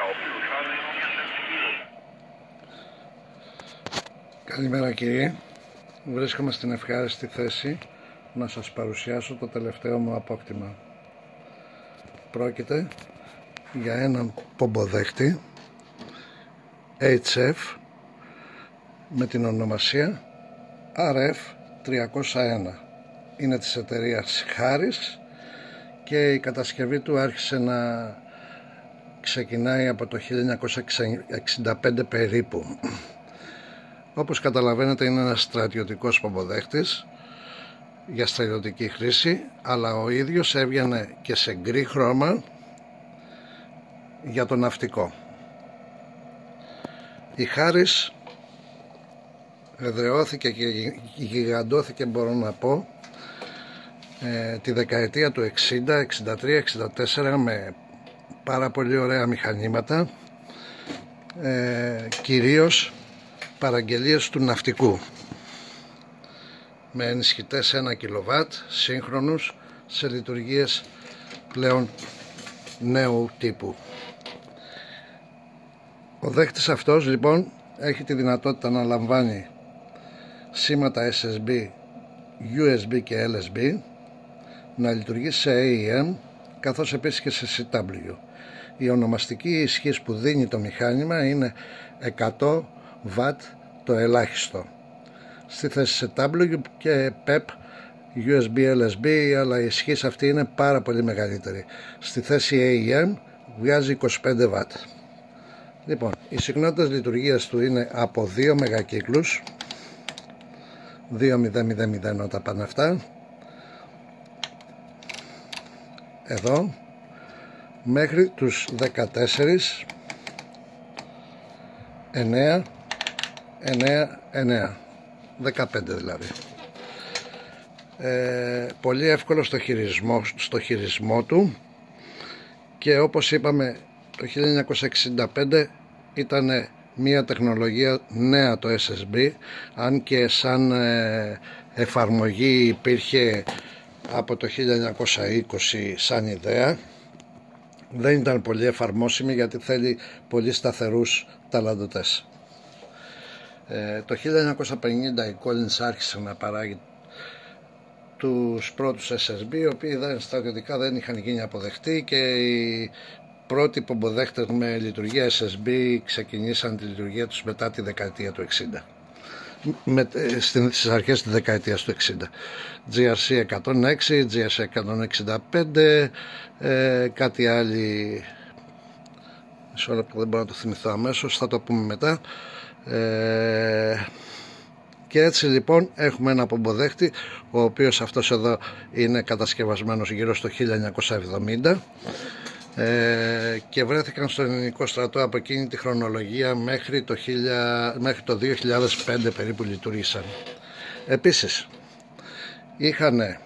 Καλημέρα κύριε, βρίσκομαι στην ευχάριστη θέση να σας παρουσιάσω το τελευταίο μου απόκτημα. Πρόκειται για έναν πομποδέχτη HF με την ονομασία RF301. Είναι της εταιρείας Harris και η κατασκευή του άρχισε να ξεκινάει από το 1965 περίπου. Όπως καταλαβαίνετε, είναι ένας στρατιωτικός πομποδέχτης για στρατιωτική χρήση, αλλά ο ίδιος έβγαινε και σε γκρι χρώμα για το ναυτικό. Η Harris εδραιώθηκε και γιγαντώθηκε, μπορώ να πω, τη δεκαετία του 60, 63, 64 με πάρα πολύ ωραία μηχανήματα, κυρίως παραγγελίες του ναυτικού, με ενισχυτές 1 κιλοβάτ σύγχρονους σε λειτουργίες πλέον νέου τύπου. Ο δέχτης αυτός λοιπόν έχει τη δυνατότητα να λαμβάνει σήματα SSB, USB και LSB, να λειτουργεί σε AEM καθώς επίσης και σε CW. Η ονομαστική ισχύς που δίνει το μηχάνημα είναι 100 W το ελάχιστο. Στη θέση CW και PEP USB LSB, αλλά η ισχύς αυτή είναι πάρα πολύ μεγαλύτερη. Στη θέση AEM βγάζει 25 W. Λοιπόν, οι συχνότητες λειτουργίας του είναι από 2 μεγακύκλους, 2.000 όταν πάνε αυτά, εδώ, μέχρι τους 14, 9, 9, 9, 15 δηλαδή. Πολύ εύκολο στο χειρισμό του, και όπως είπαμε το 1965 ήταν μια τεχνολογία νέα το SSB, αν και σαν εφαρμογή υπήρχε από το 1920 σαν ιδέα. Δεν ήταν πολύ εφαρμόσιμη γιατί θέλει πολύ σταθερούς ταλαντωτές. Το 1950 η Collins άρχισε να παράγει τους πρώτους SSB, οι οποίοι στρατιωτικά δεν είχαν γίνει αποδεκτοί, και οι πρώτοι πομποδέχτες με λειτουργία SSB ξεκινήσαν τη λειτουργία τους μετά τη δεκαετία του 60, στις αρχές της δεκαετίας του 60. GRC 106, GRC 165, κάτι άλλοι, σε όλα που δεν μπορώ να το θυμηθώ αμέσως, θα το πούμε μετά. Και έτσι λοιπόν έχουμε ένα πομποδέχτη, ο οποίος αυτός εδώ είναι κατασκευασμένος γύρω στο 1970, και βρέθηκαν στο ελληνικό στρατό από εκείνη τη χρονολογία μέχρι το 2005 περίπου λειτουργήσαν. Επίσης είχαν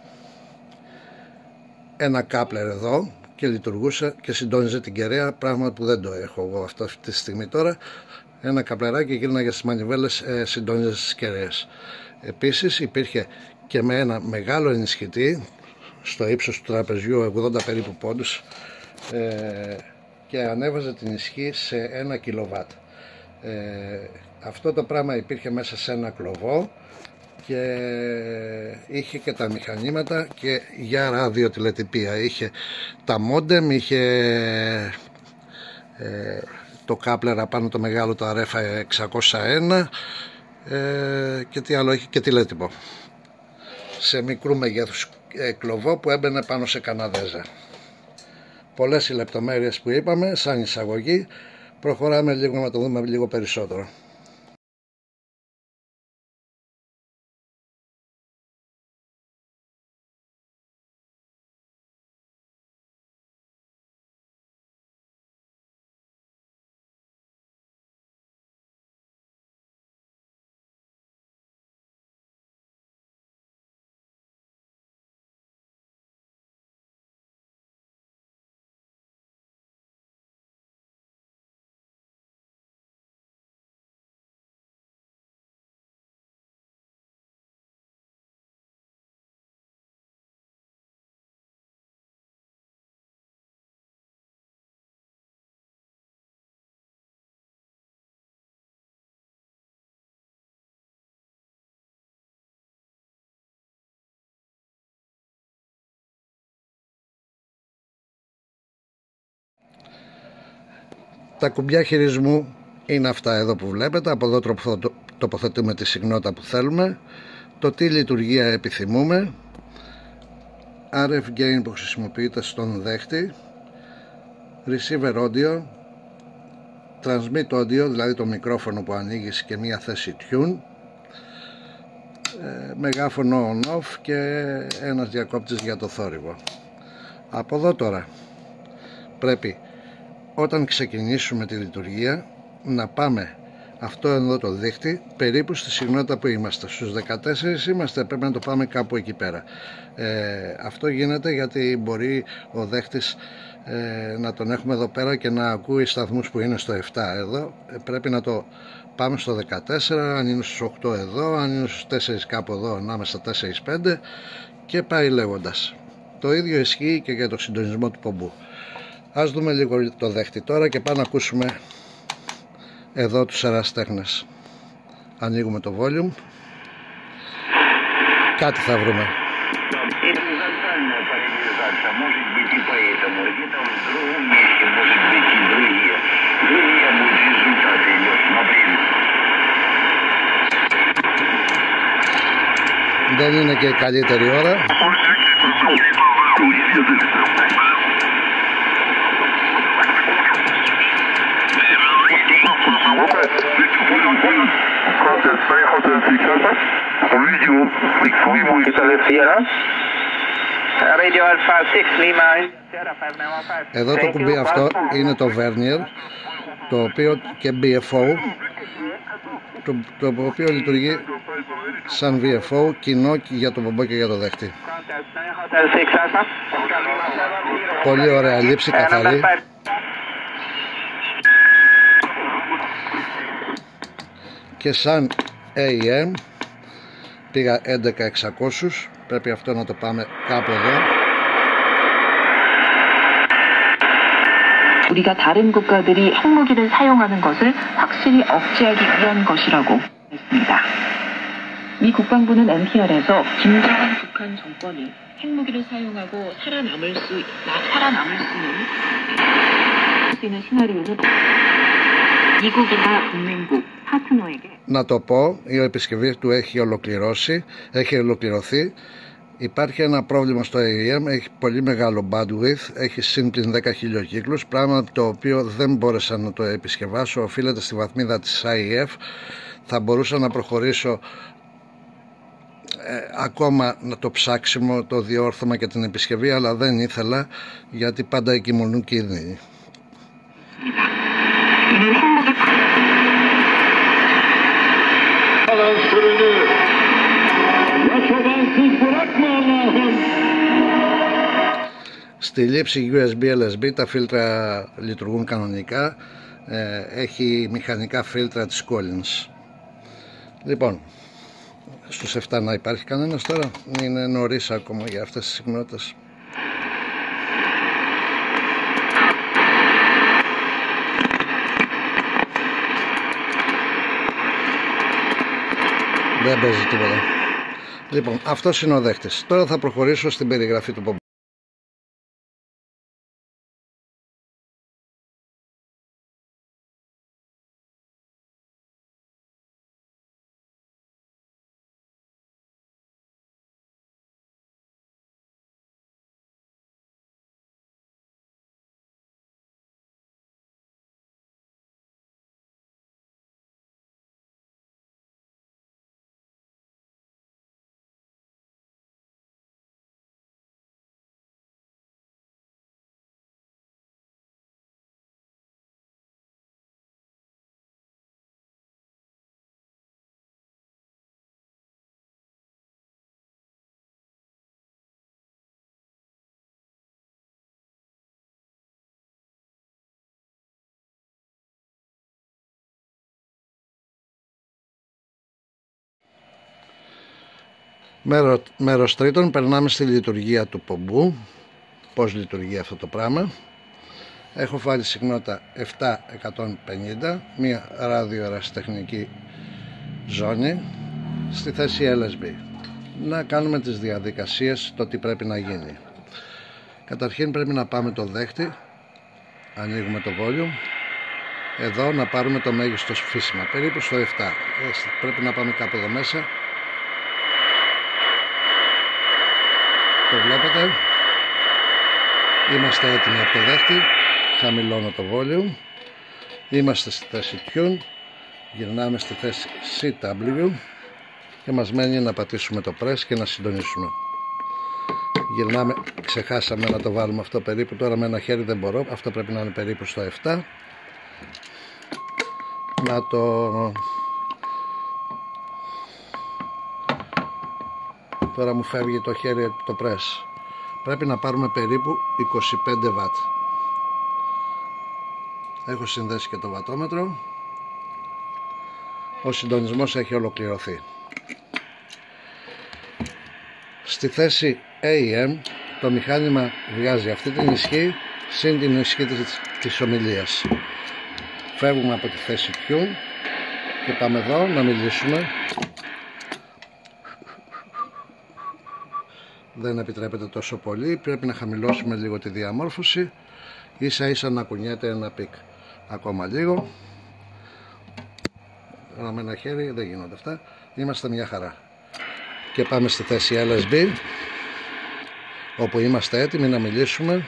ένα κάπλερ εδώ και λειτουργούσε και συντόνιζε την κεραία, πράγμα που δεν το έχω εγώ αυτή τη στιγμή τώρα. Ένα καπλεράκι γύρναγε στις μανιβέλες, συντόνιζε στις κεραίες. Επίσης υπήρχε και με ένα μεγάλο ενισχυτή στο ύψος του τραπεζιού, 80 περίπου πόντους, και ανέβαζε την ισχύ σε 1 κιλοβάτ. Αυτό το πράγμα υπήρχε μέσα σε ένα κλωβό και είχε και τα μηχανήματα και για ραδιοτηλετυπία. Είχε τα μόντεμ, είχε το κάπλερα πάνω το μεγάλο, το RF 601, και τι άλλο είχε, και τηλέτυπο σε μικρού μεγέθους κλωβό που έμπαινε πάνω σε καναδέζα. Πολλές οι λεπτομέρειες που είπαμε σαν εισαγωγή. Προχωράμε λίγο να το δούμε λίγο περισσότερο. Τα κουμπιά χειρισμού είναι αυτά εδώ που βλέπετε. Από εδώ τοποθετούμε τη συχνότητα που θέλουμε, το τι λειτουργία επιθυμούμε, RF gain που χρησιμοποιείται στον δέχτη, receiver audio, transmit audio, δηλαδή το μικρόφωνο που ανοίγεις και μία θέση tune, μεγάφωνο on-off και ένας διακόπτης για το θόρυβο. Από εδώ τώρα πρέπει, όταν ξεκινήσουμε τη λειτουργία, να πάμε αυτό εδώ το δίχτυ περίπου στη συχνότητα που είμαστε. Στους 14 είμαστε, πρέπει να το πάμε κάπου εκεί πέρα. Αυτό γίνεται γιατί μπορεί ο δέχτης να τον έχουμε εδώ πέρα και να ακούει σταθμούς που είναι στο 7 εδώ. Πρέπει να το πάμε στο 14, αν είναι στους 8 εδώ, αν είναι στους 4 κάπου εδώ, ανάμεσα 4-5 και πάει λέγοντας. Το ίδιο ισχύει και για το συντονισμό του πομπού. Ας δούμε λίγο το δέχτη τώρα και πάμε να ακούσουμε εδώ τους ερασιτέχνες. Ανοίγουμε το volume. Κάτι θα βρούμε. Δεν είναι και η καλύτερη ώρα. Εδώ το κουμπί αυτό είναι το Vernier, το οποίο και BFO, το οποίο λειτουργεί σαν VFO, κοινό για το πομπό και για το δέχτη. Πολύ ωραία λήψη, καθαρή. Και σαν AM πήγα 11.600, πρέπει αυτό να το πάμε κάπου εδώ. 우리가 다른 국가들이 핵무기를 사용하는 것을 확실히 억제하기 위한 것이라고 했습니다. 미 국방부는 NPR에서 김정은 북한 정권이 핵무기를 사용하고 살아남을 수 있는 시나리오는 미국이나 동맹국, 파트너에게. Να το πω, η επισκευή του έχει ολοκληρωθεί. Υπάρχει ένα πρόβλημα στο AEM, έχει πολύ μεγάλο bandwidth, έχει συν 10 χιλιοκύκλους, πράγμα το οποίο δεν μπόρεσα να το επισκευάσω, οφείλεται στη βαθμίδα της IEF. Θα μπορούσα να προχωρήσω ακόμα να το ψάξιμο, το διόρθωμα και την επισκευή, αλλά δεν ήθελα, γιατί πάντα εκκυμονούν κίνδυνοι. Στη λήψη USB-LSB τα φίλτρα λειτουργούν κανονικά, έχει μηχανικά φίλτρα της Collins. Λοιπόν, στους 7 να υπάρχει κανένας τώρα, είναι νωρίς ακόμα για αυτές τις συχνότητες. Δεν παίζει τίποτα. Λοιπόν, αυτός είναι ο δέχτης. Τώρα θα προχωρήσω στην περιγραφή του πομπού. Μέρος τρίτον, περνάμε στη λειτουργία του πομπού. Πώς λειτουργεί αυτό το πράγμα. Έχω βάλει συχνότητα 7150, μία ραδιοερασιτεχνική ζώνη στη θέση LSB. Να κάνουμε τις διαδικασίες, το τι πρέπει να γίνει. Καταρχήν πρέπει να πάμε το δέχτη, ανοίγουμε το volume, εδώ να πάρουμε το μέγιστο σφίσιμα, περίπου στο 7. Πρέπει να πάμε κάπου εδώ μέσα. Το βλέπετε. Είμαστε έτοιμοι από το δέχτη. Χαμηλώνω το volume. Είμαστε στη θέση Tune. Γυρνάμε στη θέση CW και μας μένει να πατήσουμε το press και να συντονίσουμε. Γυρνάμε, ξεχάσαμε να το βάλουμε αυτό περίπου, τώρα με ένα χέρι δεν μπορώ, αυτό πρέπει να είναι περίπου στο 7. Να το... Τώρα μου φεύγει το χέρι το press. Πρέπει να πάρουμε περίπου 25 W. Έχω συνδέσει και το βατόμετρο. Ο συντονισμός έχει ολοκληρωθεί. Στη θέση AM το μηχάνημα βγάζει αυτή την ισχύ συν την ισχύ της ομιλίας. Φεύγουμε από τη θέση Q και πάμε εδώ να μιλήσουμε. Δεν επιτρέπεται τόσο πολύ, πρέπει να χαμηλώσουμε λίγο τη διαμόρφωση, ίσα ίσα να κουνιέται ένα πικ. Ακόμα λίγο. Με ένα χέρι δεν γίνονται αυτά. Είμαστε μια χαρά. Και πάμε στη θέση LSB, όπου είμαστε έτοιμοι να μιλήσουμε.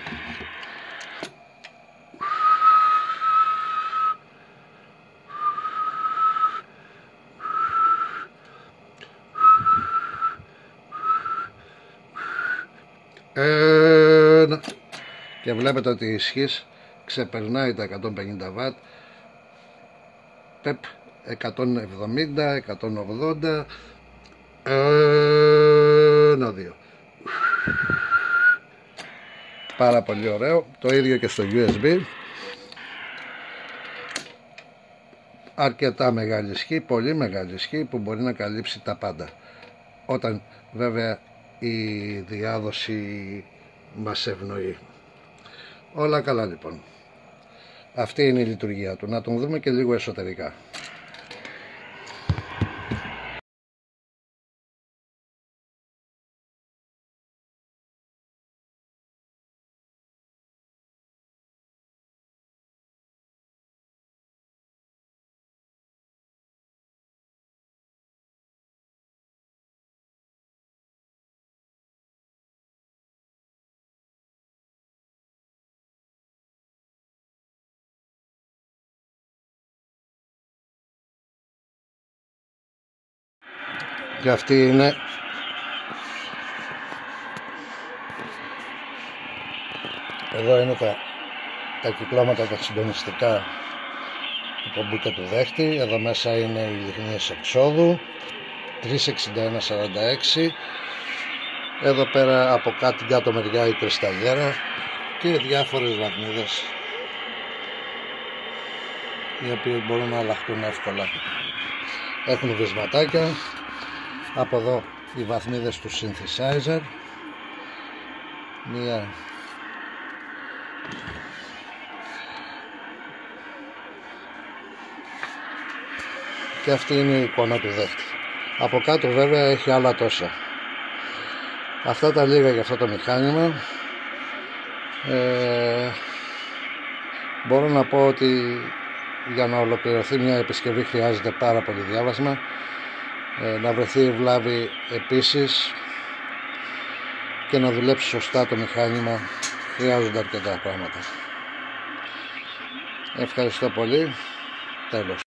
Και βλέπετε ότι η ισχύς ξεπερνάει τα 150 W. ΠΕΠ 170, 180, 1-2. Πάρα πολύ ωραίο. Το ίδιο και στο USB. Αρκετά μεγάλη ισχύ, πολύ μεγάλη ισχύ που μπορεί να καλύψει τα πάντα. Όταν βέβαια η διάδοση μας ευνοεί. Όλα καλά λοιπόν. Αυτή είναι η λειτουργία του. Να τον δούμε και λίγο εσωτερικά. Και αυτή είναι εδώ είναι τα κυκλώματα τα συντονιστικά του πομπού και του δέχτη. Εδώ μέσα είναι οι λιχνίες εξόδου 361-46. Εδώ πέρα από κάτω την κάτω μεριά η κρυσταλλιέρα και διάφορες βαθμίδες οι οποίες μπορούν να αλλάχτούν εύκολα. Έχουν βυσματάκια. Από εδώ οι βαθμίδες του synthesizer, μία και αυτή είναι η εικόνα του δέχτη. Από κάτω βέβαια έχει άλλα τόσα. Αυτά τα λίγα για αυτό το μηχάνημα. Μπορώ να πω ότι για να ολοκληρωθεί μια επισκευή χρειάζεται πάρα πολύ διάβασμα. Να βρεθεί η βλάβη επίσης και να δουλέψει σωστά το μηχάνημα χρειάζονται αρκετά πράγματα. Ευχαριστώ πολύ. Τέλος.